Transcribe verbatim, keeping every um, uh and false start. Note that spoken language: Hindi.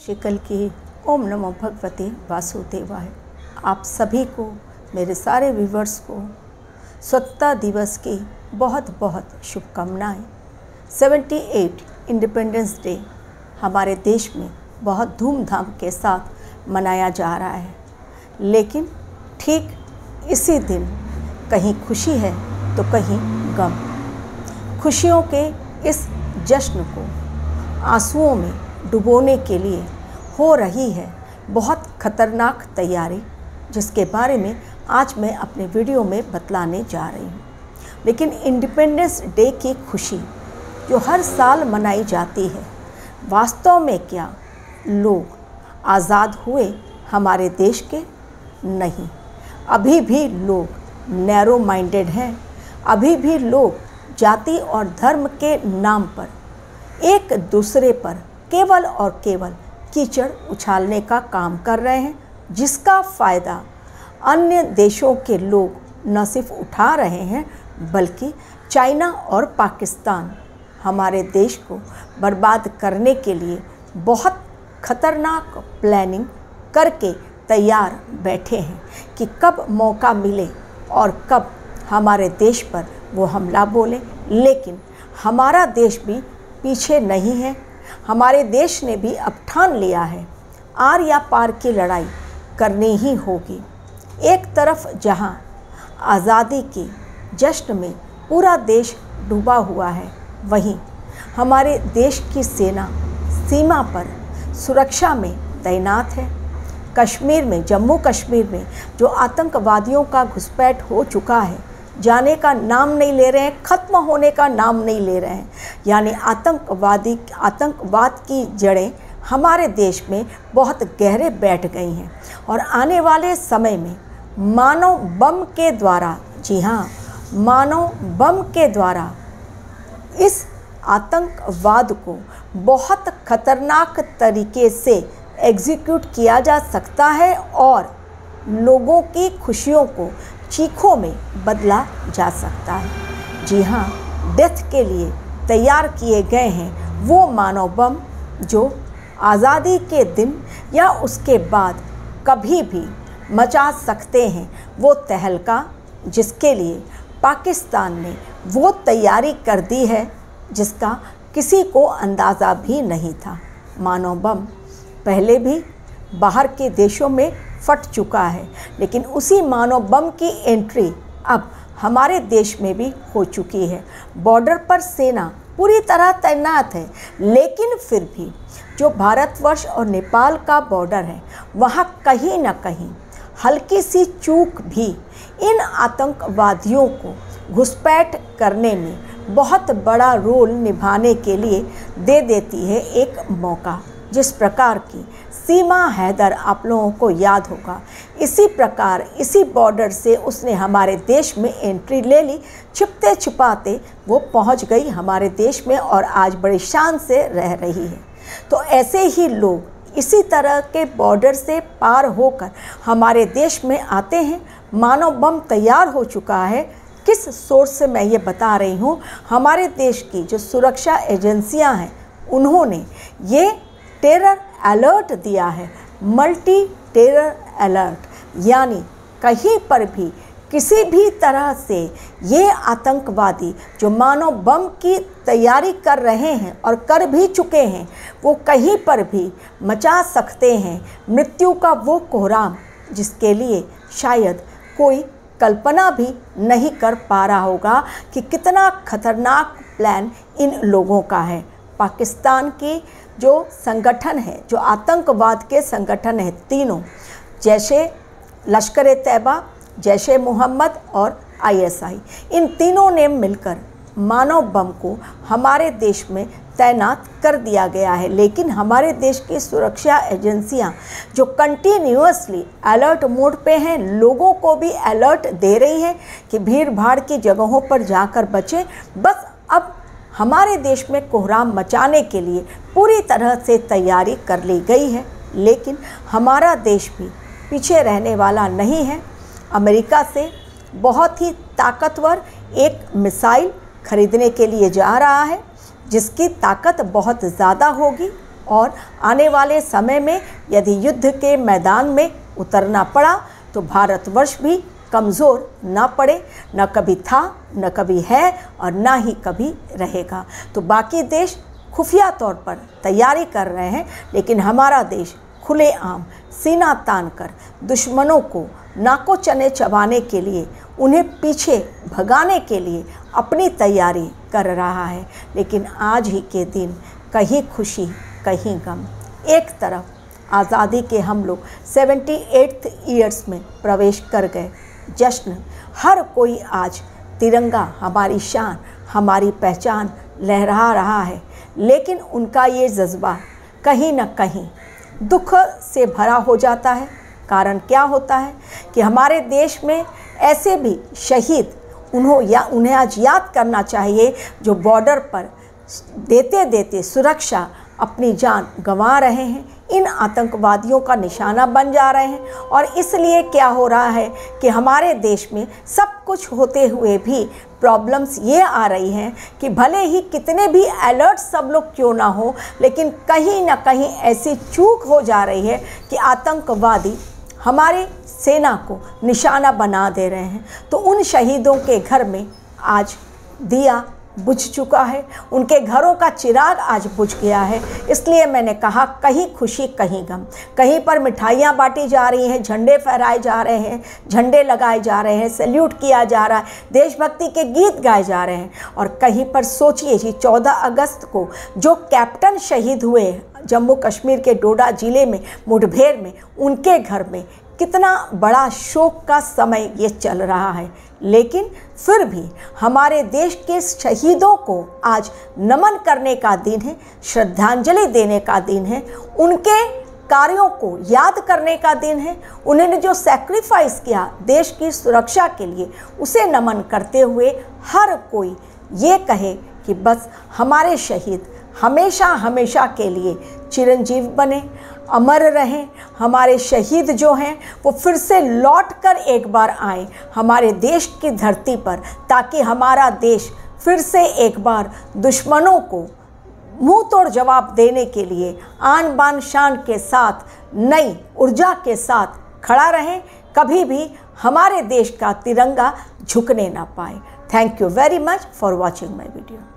श्री कल्की। ओम नमो भगवते वासुदेवाय। आप सभी को, मेरे सारे व्यूवर्स को स्वतंत्रता दिवस की बहुत बहुत शुभकामनाएं। अठहत्तर इंडिपेंडेंस डे हमारे देश में बहुत धूमधाम के साथ मनाया जा रहा है, लेकिन ठीक इसी दिन कहीं खुशी है तो कहीं गम। खुशियों के इस जश्न को आंसुओं में डुबोने के लिए हो रही है बहुत खतरनाक तैयारी, जिसके बारे में आज मैं अपने वीडियो में बतलाने जा रही हूँ। लेकिन इंडिपेंडेंस डे की खुशी जो हर साल मनाई जाती है, वास्तव में क्या लोग आज़ाद हुए हमारे देश के? नहीं, अभी भी लोग नैरो माइंडेड हैं। अभी भी लोग जाति और धर्म के नाम पर एक दूसरे पर केवल और केवल कीचड़ उछालने का काम कर रहे हैं, जिसका फ़ायदा अन्य देशों के लोग न सिर्फ उठा रहे हैं, बल्कि चाइना और पाकिस्तान हमारे देश को बर्बाद करने के लिए बहुत खतरनाक प्लानिंग करके तैयार बैठे हैं कि कब मौका मिले और कब हमारे देश पर वो हमला बोलें। लेकिन हमारा देश भी पीछे नहीं है। हमारे देश ने भी अब ठान लिया है, आर या पार की लड़ाई करनी ही होगी। एक तरफ जहां आज़ादी के जश्न में पूरा देश डूबा हुआ है, वहीं हमारे देश की सेना सीमा पर सुरक्षा में तैनात है। कश्मीर में, जम्मू कश्मीर में जो आतंकवादियों का घुसपैठ हो चुका है, जाने का नाम नहीं ले रहे हैं, ख़त्म होने का नाम नहीं ले रहे हैं। यानी आतंकवादी आतंकवाद की जड़ें हमारे देश में बहुत गहरे बैठ गई हैं और आने वाले समय में मानव बम के द्वारा, जी हाँ, मानव बम के द्वारा इस आतंकवाद को बहुत खतरनाक तरीके से एग्जीक्यूट किया जा सकता है और लोगों की खुशियों को चीखों में बदला जा सकता है। जी हाँ, डेथ के लिए तैयार किए गए हैं वो मानव बम जो आज़ादी के दिन या उसके बाद कभी भी मचा सकते हैं वो तहलका, जिसके लिए पाकिस्तान ने वो तैयारी कर दी है जिसका किसी को अंदाज़ा भी नहीं था। मानव बम पहले भी बाहर के देशों में फट चुका है, लेकिन उसी मानव बम की एंट्री अब हमारे देश में भी हो चुकी है। बॉर्डर पर सेना पूरी तरह तैनात है, लेकिन फिर भी जो भारतवर्ष और नेपाल का बॉर्डर है, वहाँ कहीं ना कहीं हल्की सी चूक भी इन आतंकवादियों को घुसपैठ करने में बहुत बड़ा रोल निभाने के लिए दे देती है एक मौका। जिस प्रकार की सीमा हैदर आप लोगों को याद होगा, इसी प्रकार इसी बॉर्डर से उसने हमारे देश में एंट्री ले ली। छिपते छिपाते वो पहुंच गई हमारे देश में और आज बड़ी शान से रह रही है। तो ऐसे ही लोग इसी तरह के बॉर्डर से पार होकर हमारे देश में आते हैं। मानव बम तैयार हो चुका है। किस सोर्स से मैं ये बता रही हूँ? हमारे देश की जो सुरक्षा एजेंसियाँ हैं, उन्होंने ये टेरर अलर्ट दिया है, मल्टी टेरर अलर्ट। यानी कहीं पर भी किसी भी तरह से ये आतंकवादी जो मानव बम की तैयारी कर रहे हैं और कर भी चुके हैं, वो कहीं पर भी मचा सकते हैं मृत्यु का वो कोहराम, जिसके लिए शायद कोई कल्पना भी नहीं कर पा रहा होगा कि कितना खतरनाक प्लान इन लोगों का है। पाकिस्तान की जो संगठन है, जो आतंकवाद के संगठन है तीनों, जैसे लश्कर-ए-तैयबा, जैश ए मोहम्मद और आई एस आई, इन तीनों ने मिलकर मानव बम को हमारे देश में तैनात कर दिया गया है। लेकिन हमारे देश की सुरक्षा एजेंसियां जो कंटिन्यूअसली अलर्ट मोड पे हैं, लोगों को भी अलर्ट दे रही हैं कि भीड़ भाड़ की जगहों पर जाकर बचें। बस अब हमारे देश में कोहराम मचाने के लिए पूरी तरह से तैयारी कर ली गई है। लेकिन हमारा देश भी पीछे रहने वाला नहीं है। अमेरिका से बहुत ही ताकतवर एक मिसाइल खरीदने के लिए जा रहा है, जिसकी ताकत बहुत ज़्यादा होगी और आने वाले समय में यदि युद्ध के मैदान में उतरना पड़ा तो भारतवर्ष भी कमज़ोर ना पड़े, न कभी था, न कभी है और ना ही कभी रहेगा। तो बाकी देश खुफिया तौर पर तैयारी कर रहे हैं, लेकिन हमारा देश खुलेआम सीना तान कर दुश्मनों को नाको चने चबाने के लिए, उन्हें पीछे भगाने के लिए अपनी तैयारी कर रहा है। लेकिन आज ही के दिन कहीं खुशी कहीं गम। एक तरफ आज़ादी के हम लोग सेवेंटी एट्थ ईयर्स में प्रवेश कर गए, जश्न, हर कोई आज तिरंगा हमारी शान, हमारी पहचान लहरा रहा है। लेकिन उनका ये जज्बा कहीं न कहीं दुख से भरा हो जाता है। कारण क्या होता है कि हमारे देश में ऐसे भी शहीद उन्हों या उन्हें आज याद करना चाहिए जो बॉर्डर पर देते देते सुरक्षा अपनी जान गंवा रहे हैं, इन आतंकवादियों का निशाना बन जा रहे हैं। और इसलिए क्या हो रहा है कि हमारे देश में सब कुछ होते हुए भी प्रॉब्लम्स ये आ रही हैं कि भले ही कितने भी अलर्ट सब लोग क्यों ना हो, लेकिन कहीं ना कहीं ऐसी चूक हो जा रही है कि आतंकवादी हमारे सेना को निशाना बना दे रहे हैं। तो उन शहीदों के घर में आज दिया बुझ चुका है, उनके घरों का चिराग आज बुझ गया है। इसलिए मैंने कहा कहीं खुशी कहीं गम। कहीं पर मिठाइयाँ बांटी जा रही हैं, झंडे फहराए जा रहे हैं, झंडे लगाए जा रहे हैं, सैल्यूट किया जा रहा है, देशभक्ति के गीत गाए जा रहे हैं। और कहीं पर सोचिए जी चौदह अगस्त को जो कैप्टन शहीद हुए जम्मू कश्मीर के डोडा ज़िले में मुठभेड़ में, उनके घर में कितना बड़ा शोक का समय ये चल रहा है। लेकिन फिर भी हमारे देश के शहीदों को आज नमन करने का दिन है, श्रद्धांजलि देने का दिन है, उनके कार्यों को याद करने का दिन है। उन्होंने जो सैक्रिफाइस किया देश की सुरक्षा के लिए, उसे नमन करते हुए हर कोई ये कहे कि बस हमारे शहीद हमेशा हमेशा के लिए चिरंजीव बने, अमर रहें। हमारे शहीद जो हैं वो फिर से लौट कर एक बार आए हमारे देश की धरती पर, ताकि हमारा देश फिर से एक बार दुश्मनों को मुंह तोड़ जवाब देने के लिए आन बान शान के साथ, नई ऊर्जा के साथ खड़ा रहे। कभी भी हमारे देश का तिरंगा झुकने ना पाए। Thank you very much for watching my video.